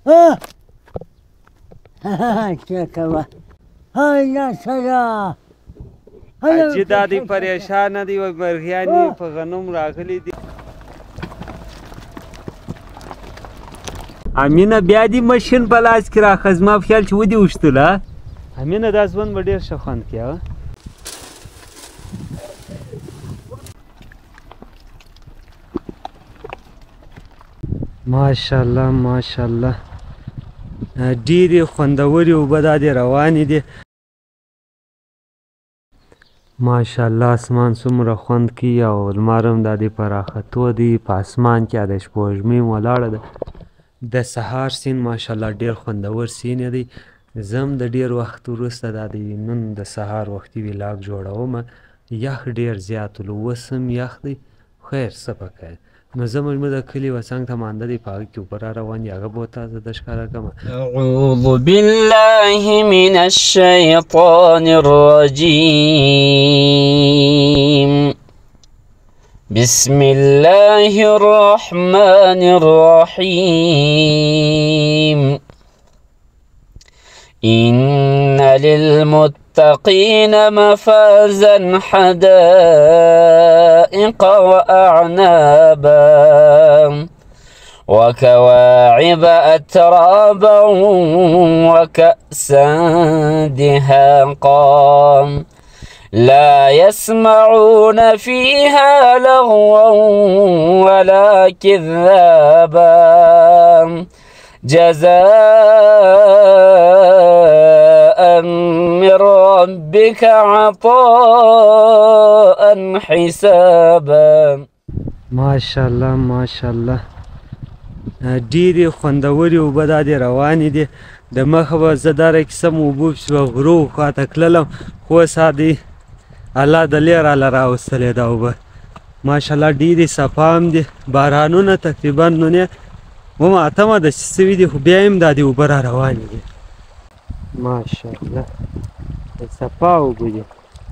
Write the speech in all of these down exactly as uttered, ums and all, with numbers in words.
څه کوه هله سره حاجي دا دی پریشانه دی وایي مرغیانې په غنم راغلي دي. امینه بیا دې مشین په لاس کې راښه زما په خیال چې ودې اوښتله. امینه دا ژوند به ډېر ښه خوند کړي. ماشاءالله ماشاءالله ډېرې خوندورې اوبه دا دې روانې دي. ماشاءالله اسمان څومره خوند کوي او لمر هم دا دې په راختو دی په اسمان کې د سپوږمۍ ولاړه ده. د سهار سیند ماشاءالله ډېر خوندور سیند دی. زه هم د ډېر وخت وروسته دا د نن د سهار وختي ولاګ جوړوم. یخ ډېر زیات ولو اوس هم یخ دی خیر څه پکار نو زه مجموع د کلي و څنګ ته مانده دی په هغه کې اوبه را روان دي هغه به تاسو ته ښکاره کړم. أعوذ بالله من الشيطان الرجيم بسم الله الرحمن الرحيم إن للمتقين مفازا حدائق وأعنابا وكواعب أترابا وكأسا دهاقا لا يسمعون فيها لغوا ولا كذابا جزاء من ربك عطاء حسابا. ماشاءالله ماشاءالله ډېرې خوندورې اوبه دا دې روانې دي. د مخه به زه دا راکیسم اوبو پسې به غرو خواته تللم خو اوس دی الله د لې راله راوستلې دا اوبه ماشاءالله ډېرې صفا هم دي. بارانونه تقریبا نونې اومه اتمه داسې سوي دي خو بیا هم دا دې اوبه را روانې دي. ماشاءالله صفا اوبه دي.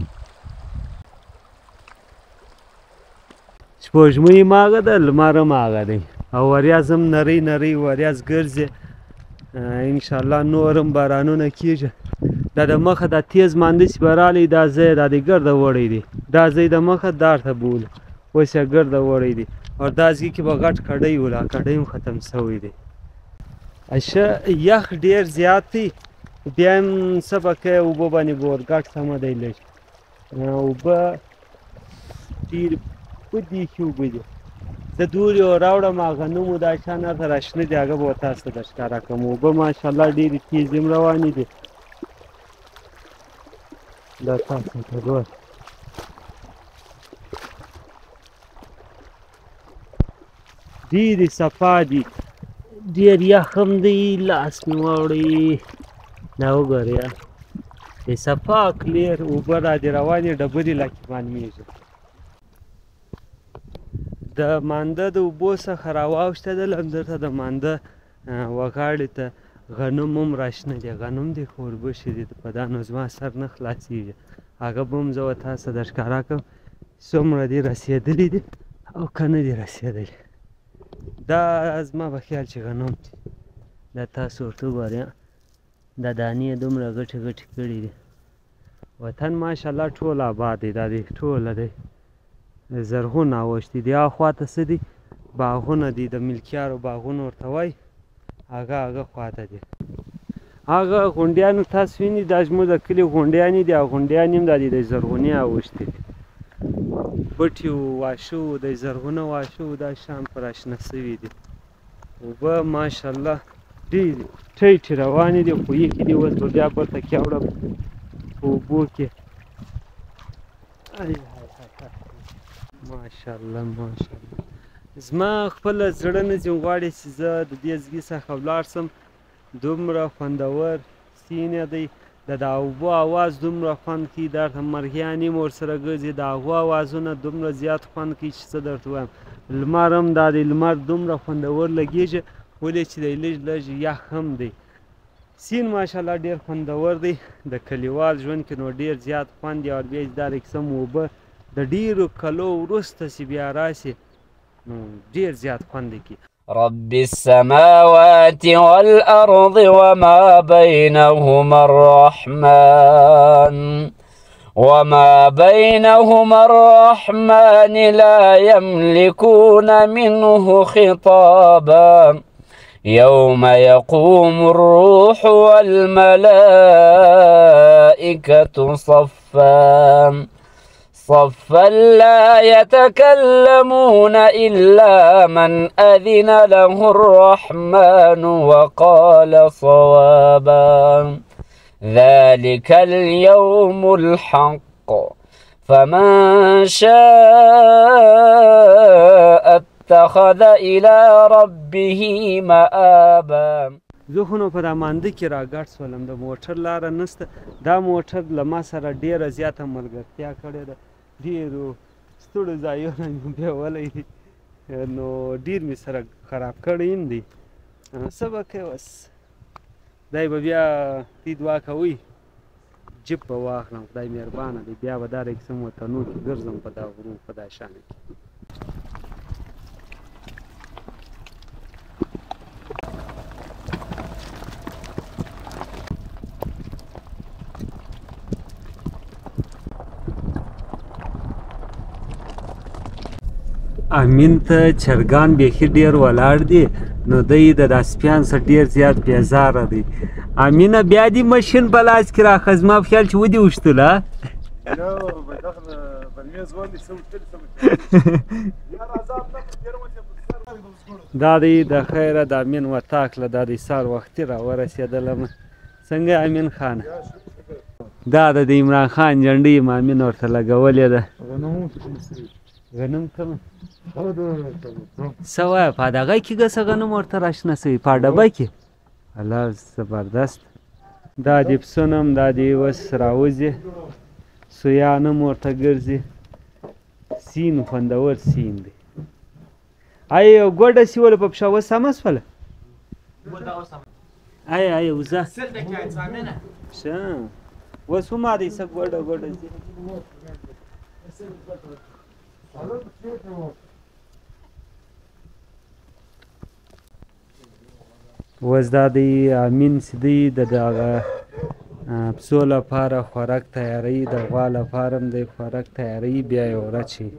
سپوږمۍ هم هغه ده لمر هم هغه دی او وریځ هم نری نری وریځ ګرځي. انشاءالله نور هم بارانونه کېږي. دا د مخه دا تیز مانده چې به رالی دا ځای دا د ګرده وړی دی دا ځای د مخه دار ته بولو اوس یې ګرده وړی دی او دا ځای کې به غټ کډۍ و لا کډۍ هم ختم شوی دی. اشه یخ ډېر زیات دی بیا هم څه به کوې اوبه باندې به ورګډ سمه دی لږ اوبه ډېرې بدېښې اوبه دي. زه دورې راوړم هغه نومو دا شان هلته راشنه دي هغه به تاسو ته درښکاره کړم. اوبه ماشاءالله ډېرې تېزې هم روانې دي. دا تاسو ته ګوره ډېرې صفا دي ډېر یخ هم دی لاس مې واوړی دا وګورئ د صفا کلیر اوبه را دې روانې ډبرې لکې معلومېږي. د مانده د اوبو څخه راواوښتېدلم دلته د مانده وغاړې ته غنم هم راشنه دي غنم دي خو وربشې دي په دا نو زما سر نه خلاصېږي هغه به هم زه به تاسو ته درښکاره کړم څومره دې رسېدلي دي او که نه دي رسېدلي. دا زما په خیال چې غنم دي دا تاسو ورته وګورئ دا دانې یې دومره غټې غټې کړي دي. وطن ماشاءالله ټول آباد دی دا دی ټوله دی زرغون اوښتي دي. هاخوا ته څه دي باغونه دي د ملکیارو باغونه ورته وایي هغه هغه خواته دي. هغه غونډیانو تاسو وینئ دا زموږ د کلي غونډیانې دي او غونډیانې هم دا دي د زرغونې اوښتي دي بټې و واښه و د زرغونه واښه و دا شان په راشنه سوي دي. اوبه ماشاءالله ډېرې ټیټې روانې دي خو یخې دي. اوس به بیا بېرته کېوړم په اوبو کې. ماشاءالله ماشاءالله زما خپله زړه نه ځینې غواړي چې زه د دې ځګي څخه ولاړ شم. دومره خوندور سیند دی د د اوبو اواز دومره خوند کوي درته مرغیانې هم ورسره ګرځي د هغو اوازونه دومره زیات خوند کوي چې څه درته ووایم. لمر هم دا دی لمر دومره خوندور لګېږي ولې چې دی لږ لږ یخ هم دی. سیند ماشاءالله ډېر خوندور دی د کلیوال ژوند کې نو ډېر زیات خوند دی او بیا چې دا قسم اوبه د ډېرو کلو وروسته چې بیا راسي نو ډېر زیات خوند کوي. رب السماوات والأرض وما بينهما الرحمن وما بينهما الرحمن لا يملكون منه خطابا يوم يقوم الروح والملائكة صفا صفا لا يتكلمون إلا من أذن له الرحمن وقال صوابا ذلك اليوم الحق فمن شاء اتخذ إلى ربه مآبا. زه خو نو په دا مانده کې راګډ شولم، د موټر لاره نشته. دا موټر له ما سره ډېره زیاته ملګرتیا کړې ده، ډېرو ستړو ځایونه مې بیولی دي، نو ډېر مې سره خراب کړی دي. څه به کوې اوس دی به بیا تی دعا کوئ جیپ به واخلم، خدای مهربانه دی، بیا به دا رقسم وطنو کې ګرځم په دا غرو په دا شانو کې. امین ته چرګان بیخي ډېر ولاړ دي، نو دی د دا سپیان څخه ډېر زیات بیزاره دی. امینه بیا دې مشین په لاس کې راښه، زما په خیال چې ودې وشتله. دا دی د خیره د امین وطاکله، دا دی سهار وختي راورسېدلم. څنګه امین خانه؟ دا د عمران خان جنډۍ م امین ورته لګولې ده. غنم کومه څه وایه په دغه کې ګسه غنم ورته راشنه سوي په ډبه کې؟ الله زبردست. دا دې پسونه هم دا دې اوس راوځي، سویان هم ورته ګرځي. سین خوندور سین دی. آیا ګوډه سیوله په پښه اوس سمه شوله؟ آیا آیا وزه ښه اوس هم دی څه ګوډه ګوډه ځي. اوس دا دی امین چې دی د دغه پسو لپاره خوراک تیاروي، د غوا لپاره هم دی خوراک تیاروي، بیا یې ورچي.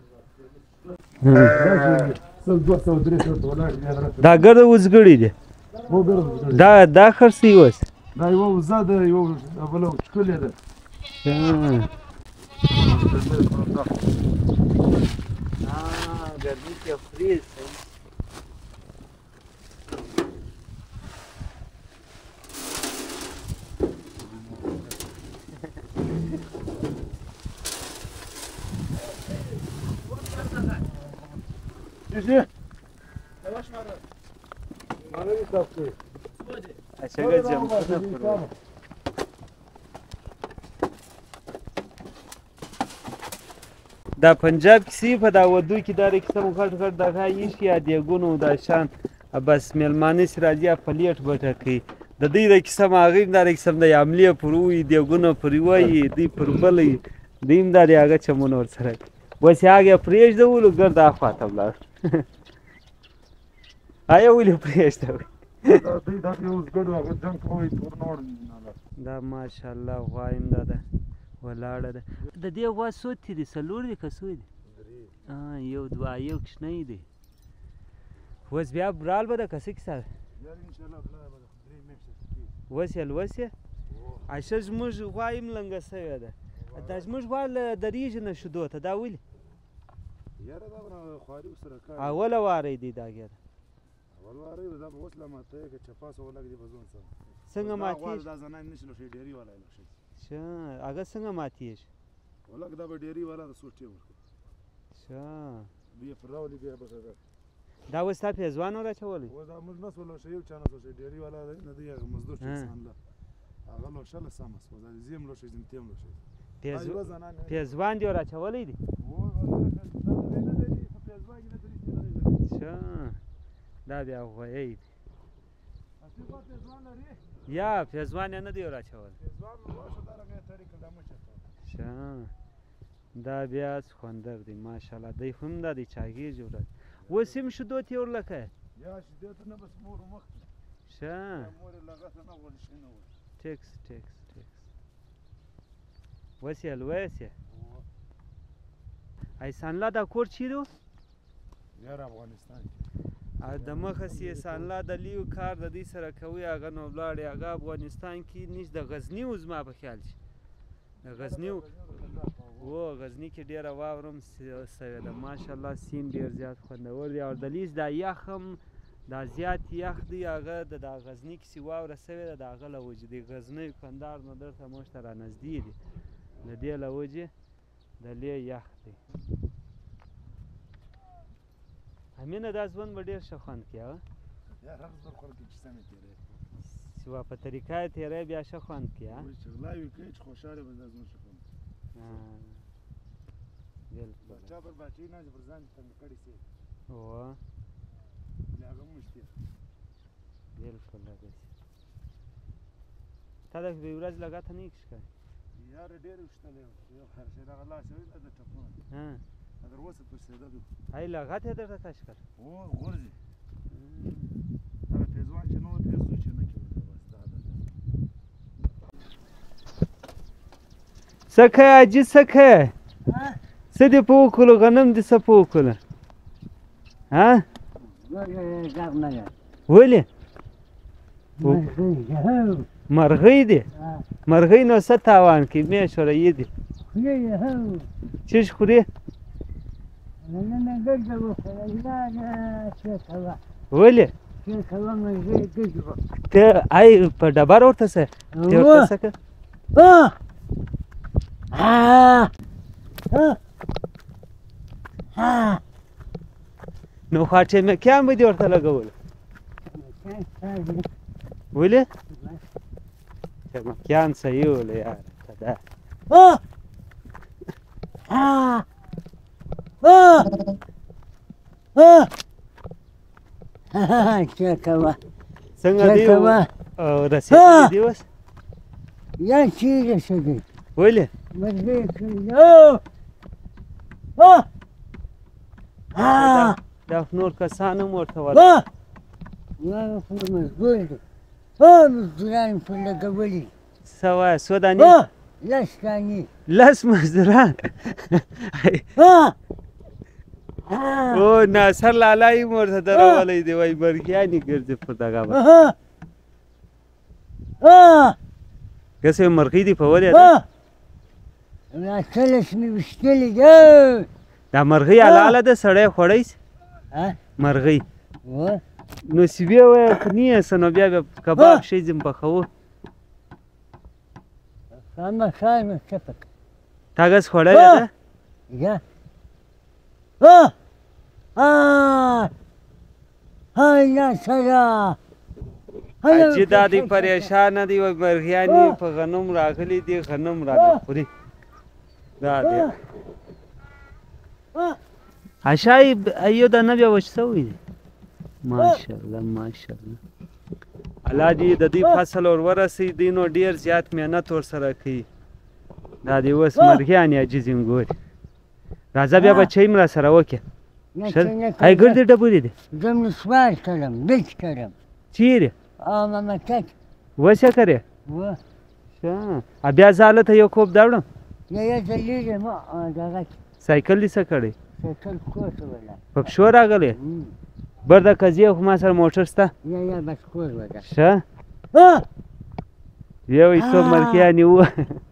دا ګرده وزګړي دي، دا دا خرڅوي اوس؟ دا یوه وزه ده، یوه بله ښکلې ده. ګرمي کې فریز دا پنجاب کسی په دا ودو کې دا رقسم غټ غټ دغه ایښي یا دیګونه دا شان بس میلمانه چې راځي پلیټ به ټکوي. د دوی رقسم هغه دا رقسم د حملې پر ووي، دیګونه پرې وایي، دوی پر بل وي، دوی هم دا د هغه چمونه ورسره کوي. بس یې هغه پرېږدولو ګرد هاخوا ته ولاړ. آیا ولې پرېږدوئ؟ دا ماشاءالله غوا هم دا ده ولاړه ده. د دې غوا څو تې دي؟ څلور دي که څو دي؟ یو دوه یو کوچنی دی. اوس بیا برال به ده که څه کیسه ده؟ اوس یې لوس یې؟ اشه زموږ غوا هم لنګه سوې ده. دا زموږ غوا درېږي نه شیدو ته، دا ولې؟ اوله واری دی دا ګیره. څنګه ماتېږي؟ ښه هغه څنګه ماتېږي؟ ښه دا اوس تا پېزوان وراچولی؟ پېزوان دې وراچولی دی؟ ښه دا بیا غویی دی یا پېزوان یې نه دی وراچولی؟ ښه دا بیا خوندور دی ماشاءالله. دی خو هم دا دی چاګېږي ورځ. اوس هم شیدو ته یې ورلکه؟ یا چې دې ته نه بس مور مخکې ښه مور یې لغته نه غواړي شي نه وي ټیکس ټیکس ټیکس وسې لویسې ایسانلا دا کور چیرې و یار افغانستان کې او د مخه سي ایسانلا د لیو کار د دې سره کوي هغه نو ولاړې هغه افغانستان کې نشته د غزني و زما په خیال شي د غزني و غزني کې ډېره واوره هم سوې ده ماشاءالله سیند ډېر زیات خوندور دی او د لیز دا یخ هم دا زیات یخ دی هغه د دا غزني کې چې واوره سوې ده د هغه له وجې د غزني کندهار نه دلته موږ ته رانږدې دي د دې له وجې د لې یخ دی امینه دا ژوند به ډېر ښه خوند کوي هغه یار هر څه خلک چې سمې تېرې چې وا په طریقه یې تېری بیا ښه خوند کوي وایي چې غلا وي کوي چې خوشحاله به دا زموږ ښه خوند بالکل چا پر باچې نه چې پر ځان تنګ کړي سي هو له هغه مشکل بالکل هغسې تا د یوې ورځ لګا ته نه یې ښکاري یار ډېر وشتلی یو هر شی دغه لاس وي د ټپونه تر اوسه پرسېده دي ای لغت یې درته کش کړ هو غورځي هغه پیزوان چې نه وتی سوچ نه کوي بس دا ده څه کوې حاجي څه کوې څه دې په وکړو غنم دې څه په وکړو ها ولې مرغۍ دي مرغۍ نو څه تاوان کوي میشوره یې دي چیش خوري ولې ته ای په ډبره ورته څه دې ورته څه که نو خاټې مکیان به دې ورته لګولو ولې مکیان صحیح ولې یار خدا څنګه دی رسېدلی دی اوس یا چې رسېدلی ولې دا نور کسان هم ورته ورته مزدور دی مزدوران پر لګولي څه وایه څو دانې لس دانې لس مزدوران او ناصر لالا یې ورته درولی دی وایي مرګیانې ګرځي په دغه باندې کسې مرغۍ دې په ولې ده ناصرس مې ویشتلې ده دا مرغۍ حلاله ده سړی خوړی شي مرغۍ نو سیبې وایه که نه یې څه نو بیا بیا کباب شی ځم پخوو خامخا نو څه پکې تا هغسې خوړلې ده یا های ناصره حاجي دا دی پریشانه دی وایي مرغیانې په غنم راغلي دي غنم رانه خوري دا دی عشای ایو دا نه بیا وچ شوی دی ماشاءالله ماشاءالله الله دې د دې فصل ور ورسوي دوی نو ډېر زیات محنت ورسره کوي دا دې اوس مرغیانې عاجز یم ګورې راځه بیا بچۍ م راسره وکړې ای ګردې ډبرې دي زه نسوار کړم بیچ کړم چیرې مملکت وسه کرې ښه بیا زه هلته یو کوب داوړم یا یا زه لرې ما دغه سایکل دې څه کړی سایکل کور ته ولاړ په پښو راغلی بر د قضیې خو ما سره موټر شته یا یا بس کور ولاړ ښه یو یې څو مرکیانې ووه